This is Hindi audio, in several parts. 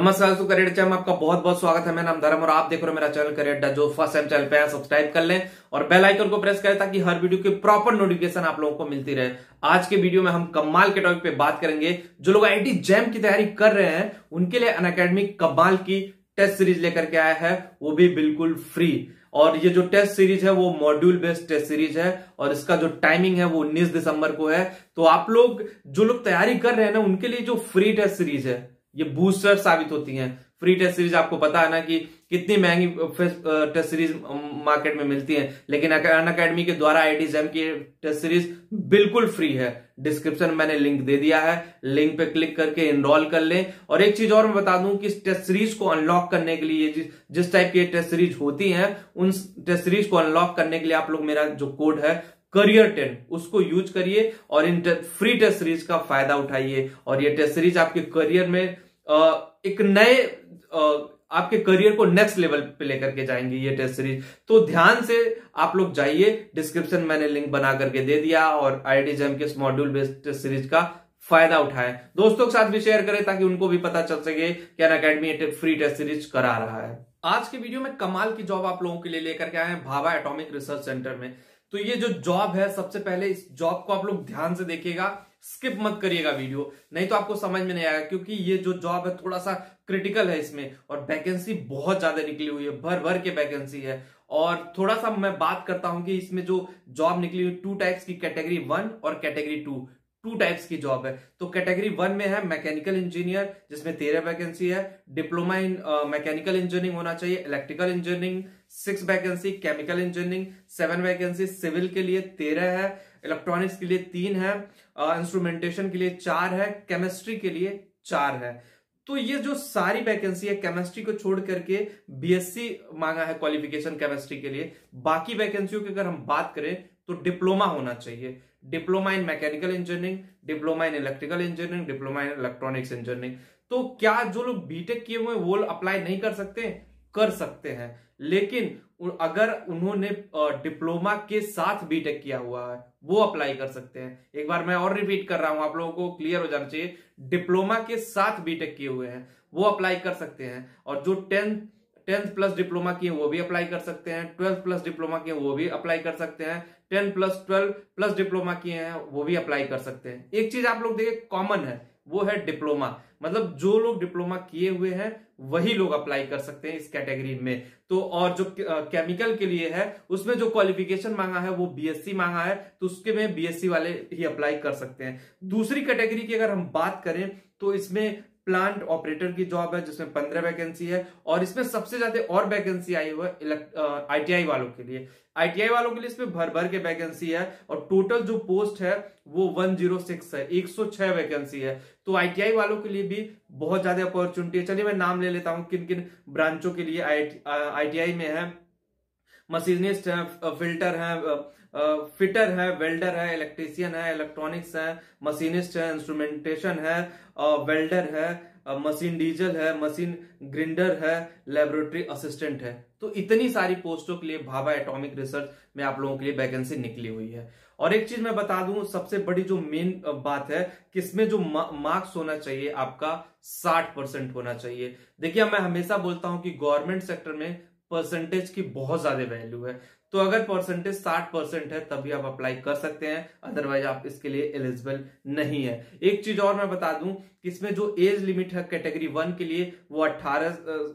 नमस्कार दोस्तों, करियर अड्डा में आपका बहुत बहुत स्वागत है। मेरा नाम धर्म और आप देख रहे हो मेरा चैनल करियर अड्डा। जो फर्स्ट टाइम चैनल पे है सब्सक्राइब कर लें और बेल आइकन को प्रेस करें ताकि हर वीडियो की प्रॉपर नोटिफिकेशन आप लोगों को मिलती रहे। आज के वीडियो में हम कमाल के टॉपिक पे बात करेंगे। जो लोग आईआईटी जैम की तैयारी कर रहे हैं उनके लिए अनअकैडमी कमाल की टेस्ट सीरीज लेकर के आया है, वो भी बिल्कुल फ्री। और ये जो टेस्ट सीरीज है वो मॉड्यूल बेस्ड टेस्ट सीरीज है और इसका जो टाइमिंग है वो 19 दिसंबर को है। तो आप लोग जो लोग तैयारी कर रहे हैं ना उनके लिए जो फ्री टेस्ट सीरीज है ये बूस्टर साबित होती है। फ्री टेस्ट सीरीज आपको पता है ना कि कितनी महंगी टेस्ट सीरीज मार्केट में मिलती है, लेकिन अनअकैडमी के द्वारा आईआईटी जैम की टेस्ट सीरीज बिल्कुल फ्री है। डिस्क्रिप्शन में मैंने लिंक दे दिया है, लिंक पे क्लिक करके एनरोल कर लें। और एक चीज और मैं बता दूं कि इस टेस्ट सीरीज को अनलॉक करने के लिए जिस टाइप की टेस्ट सीरीज होती है उन टेस्ट सीरीज को अनलॉक करने के लिए आप लोग मेरा जो कोड है करियर 10 उसको यूज करिए और इन फ्री टेस्ट सीरीज का फायदा उठाइए। और ये टेस्ट सीरीज आपके करियर में एक नए आपके करियर को नेक्स्ट लेवल पे लेकर के जाएंगे ये टेस्ट सीरीज। तो ध्यान से आप लोग जाइए, डिस्क्रिप्शन मैंने लिंक बना करके दे दिया और आईआईटी जैम के इस मॉड्यूल बेस्ड टेस्ट सीरीज का फायदा उठाएं। दोस्तों के साथ भी शेयर करें ताकि उनको भी पता चल सके कि अनअकैडमी फ्री टेस्ट सीरीज करा रहा है। आज के वीडियो में कमाल की जॉब आप लोगों के लिए लेकर के आए हैं भाभा एटॉमिक रिसर्च सेंटर में। तो ये जो जॉब है, सबसे पहले इस जॉब को आप लोग ध्यान से देखिएगा, स्किप मत करिएगा वीडियो, नहीं तो आपको समझ में नहीं आएगा। क्योंकि ये जो जॉब है थोड़ा सा क्रिटिकल है इसमें और वैकेंसी बहुत ज्यादा निकली हुई है, भर भर के वैकेंसी है। और थोड़ा सा मैं बात करता हूं कि इसमें जो जॉब निकली हुई 2 टाइप्स की, कैटेगरी 1 और कैटेगरी 2 टाइप्स की जॉब है। तो कैटेगरी 1 में है मैकेनिकल इंजीनियर जिसमें 13 वैकेंसी है, डिप्लोमा इन मैकेनिकल इंजीनियरिंग होना चाहिए, electrical engineering 6 vacancy, chemical engineering 7 vacancy, civil के लिए 13 है, इलेक्ट्रॉनिक्स के लिए 3 है, इंस्ट्रूमेंटेशन के लिए 4 है, केमिस्ट्री के लिए 4 है। तो ये जो सारी वैकेंसी है केमिस्ट्री को छोड़ करके बीएससी मांगा है क्वालिफिकेशन केमिस्ट्री के लिए। बाकी वैकेंसियों की अगर हम बात करें तो डिप्लोमा होना चाहिए, diploma in mechanical engineering, diploma in electrical engineering, diploma in electronics engineering. तो क्या जो लोग बीटेक किए हुए वो अप्लाई नहीं कर सकते? कर सकते हैं, लेकिन अगर उन्होंने डिप्लोमा के साथ बीटेक किया हुआ है वो अप्लाई कर सकते हैं। एक बार मैं और रिपीट कर रहा हूं, आप लोगों को क्लियर हो जाना चाहिए, डिप्लोमा के साथ बीटेक किए हुए हैं वो अप्लाई कर सकते हैं। और जो 10th प्लस डिप्लोमा किए वो भी अप्लाई कर सकते हैं, 12th प्लस डिप्लोमा किए वो भी अप्लाई कर सकते हैं, 10 प्लस 12 प्लस डिप्लोमा किए हैं वो भी अप्लाई कर सकते हैं। एक चीज आप लोग देखिए कॉमन है, वो है डिप्लोमा, मतलब जो लोग डिप्लोमा किए हुए हैं वही लोग अप्लाई कर सकते हैं इस कैटेगरी में। तो और जो केमिकल के लिए है उसमें जो क्वालिफिकेशन मांगा है वो बीएससी मांगा है, तो उसके में बीएससी वाले ही अप्लाई कर सकते हैं। दूसरी कैटेगरी की अगर हम बात करें तो इसमें प्लांट ऑपरेटर की जॉब है जिसमें 15 वैकेंसी है और इसमें सबसे ज्यादा और वैकेंसी आई हुआ है आईटीआई वालों के लिए। आईटीआई वालों के लिए इसमें भर भर के वैकेंसी है और टोटल जो पोस्ट है वो 106 है, 106 वैकेंसी है। तो आईटीआई वालों के लिए भी बहुत ज्यादा अपॉर्चुनिटी है। चलिए मैं नाम ले लेता हूं किन किन ब्रांचों के लिए आईटीआई में है। मशीनिस्ट है, फिल्टर है, फिटर है, वेल्डर है, इलेक्ट्रीशियन है, इलेक्ट्रॉनिक्स है, मशीनिस्ट है, इंस्ट्रूमेंटेशन है, वेल्डर है, मशीन डीजल है, मशीन ग्रिंडर है, लेबोरेटरी असिस्टेंट है। तो इतनी सारी पोस्टों के लिए भाभा एटॉमिक रिसर्च में आप लोगों के लिए वैकेंसी निकली हुई है। और एक चीज मैं बता दूं, सबसे बड़ी जो मेन बात है कि इसमें जो मार्क्स होना चाहिए आपका 60% होना चाहिए। देखिए मैं हमेशा बोलता हूं कि गवर्नमेंट सेक्टर में परसेंटेज की बहुत ज्यादा वैल्यू है। तो अगर परसेंटेज 60% है तभी आप अप्लाई कर सकते हैं, अदरवाइज आप इसके लिए एलिजिबल नहीं है। एक चीज और मैं बता दूं कि इसमें जो एज लिमिट है कैटेगरी 1 के लिए वो 18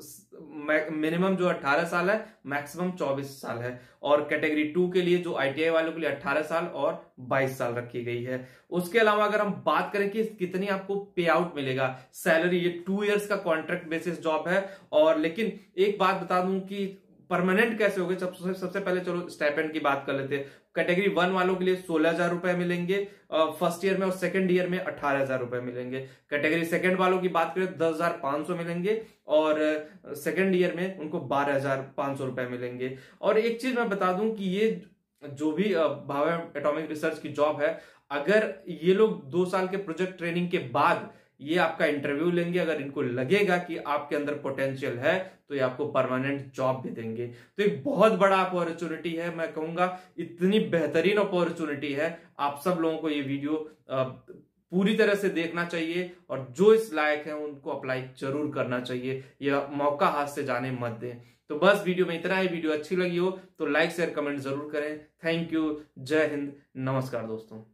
मिनिमम जो 18 साल है, मैक्सिमम 24 साल है। और कैटेगरी 2 के लिए जो आईटीआई वालों के लिए 18 साल और 22 साल रखी गई है। उसके अलावा अगर हम बात करें कि कितनी आपको पे आउट मिलेगा सैलरी, ये 2 इयर्स का कॉन्ट्रैक्ट बेसिस जॉब है। और लेकिन एक बात बता दूं कि परमानेंट कैसे होगे, सबसे पहले चलो स्टाइपेंड की बात कर लेते हैं। कैटेगरी 1 वालों के लिए 16,000 रुपए मिलेंगे फर्स्ट ईयर में और सेकंड ईयर में 18,000 रुपए मिलेंगे। कैटेगरी सेकंड वालों की बात करें 10,500 मिलेंगे और सेकंड ईयर में उनको 12,500 रुपए मिलेंगे। और एक चीज मैं बता दूं कि ये जो भी भाभा एटॉमिक रिसर्च की जॉब है, अगर ये लोग 2 साल के प्रोजेक्ट ट्रेनिंग के बाद ये आपका इंटरव्यू लेंगे, अगर इनको लगेगा कि आपके अंदर पोटेंशियल है तो ये आपको परमानेंट जॉब भी देंगे। तो एक बहुत बड़ा अपॉर्चुनिटी है, मैं कहूंगा इतनी बेहतरीन अपॉर्चुनिटी है। आप सब लोगों को ये वीडियो पूरी तरह से देखना चाहिए और जो इस लायक है उनको अप्लाई जरूर करना चाहिए। यह मौका हाथ से जाने मत दें। तो बस वीडियो में इतना ही। वीडियो अच्छी लगी हो तो लाइक शेयर कमेंट जरूर करें। Thank you. जय हिंद। नमस्कार दोस्तों।